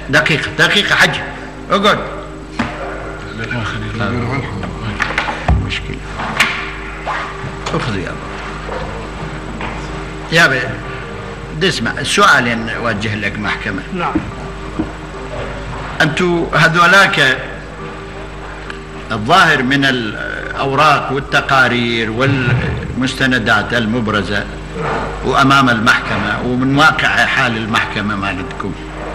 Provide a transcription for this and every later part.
دقيقة حج اقعد. مشكلة اخذ يا بي اسمع السؤال نوجه لك محكمة. نعم. أنتم هذولاك الظاهر من الأوراق والتقارير والمستندات المبرزة وأمام المحكمة ومن واقع حال المحكمة مالتكم،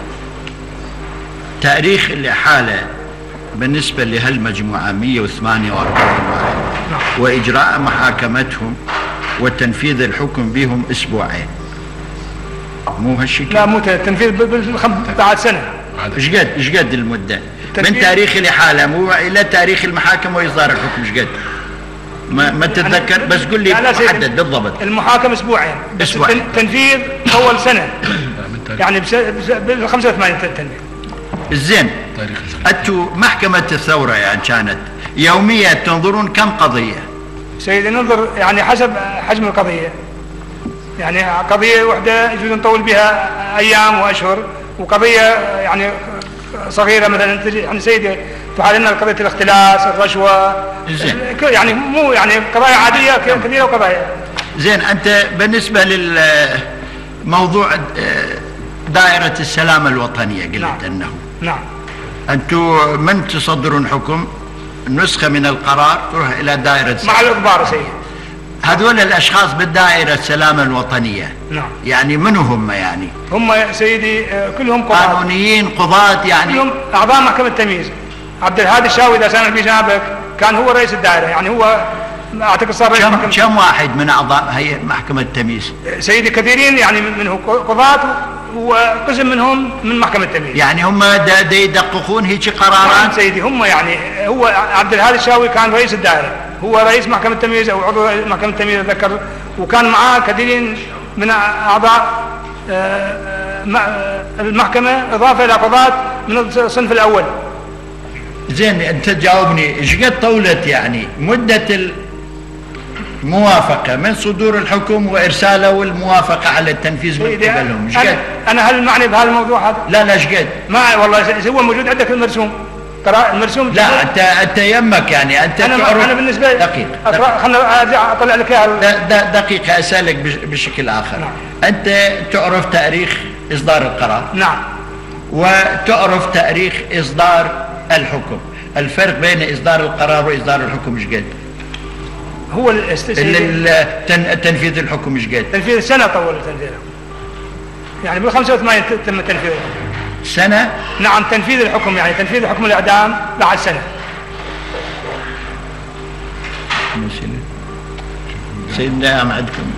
تاريخ الإحالة بالنسبة لهالمجموعة 148 واحد وإجراء محاكمتهم وتنفيذ الحكم بهم أسبوعين، مو هالشكل؟ لا مو تنفيذ بعد سنة. ايش قد المدة من تاريخ الإحالة مو إلى تاريخ المحاكمة وإصدار الحكم؟ ايش قد؟ ما تتذكر يعني بس قل لي محدد بالضبط. المحاكمة أسبوعين بس تنفيذ أول سنة يعني بال 85 تنفيذ. زين أنتم محكمة الثورة يعني كانت يوميا تنظرون كم قضية؟ سيدي ننظر يعني حسب حجم القضية، يعني قضية واحدة يجوز نطول بها أيام وأشهر، وقضية يعني صغيرة مثلا يعني سيدي تحال لنا قضية الاختلاس الرشوة يعني مو يعني قضايا عادية كثيرة وقضايا. زين أنت بالنسبة للموضوع دائرة السلامة الوطنية قلت نعم. أنه نعم أنتم من تصدرون حكم نسخة من القرار تروح إلى دائرة مع الإخبار سيدي. هذول الأشخاص بالدائرة السلامة الوطنية نعم. يعني من هم يعني؟ هم سيدي كلهم قضاة قانونيين قضاة يعني كلهم أعضاء محكمة التمييز. عبد الهادي الشاوي إذا سامح بي جنابك كان هو رئيس الدائرة، يعني هو أعتقد صار رئيس محكمة. كم واحد من أعضاء هيئة محكمة التمييز؟ سيدي كثيرين يعني منه قضاة وقسم منهم من محكمة التمييز. يعني هم يدققون هيك قرارات؟ سيدي هم يعني هو عبد الهادي الشاوي كان رئيس الدائرة، هو رئيس محكمة التمييز أو عضو محكمة التمييز أتذكر، وكان معاه كثيرين من أعضاء المحكمة إضافة إلى قضاة من الصنف الأول. زين أنت تجاوبني إيش قد طولت يعني مدة الموافقة من صدور الحكم وإرساله والموافقة على التنفيذ من قبلهم؟ إيش قد؟ أنا هل معني بهذا الموضوع هذا؟ لا إيش قد؟ ما والله هو موجود عندك المرسوم المرسوم. لا أنت يمك يعني أنت أنا بالنسبة دقيقة خلنا أرجع أطلع لك إياها. دقيقة أسألك بشكل آخر. نعم. أنت تعرف تاريخ إصدار القرار؟ نعم. وتعرف تاريخ إصدار الحكم، الفرق بين إصدار القرار وإصدار الحكم إيش قد؟ هو تنفيذ الحكم إيش قد؟ تنفيذ سنة طول تنفيذه، يعني بال 85 تم تنفيذه. سنة؟ نعم تنفيذ الحكم يعني تنفيذ حكم الإعدام بعد سنة. سيدنا عندكم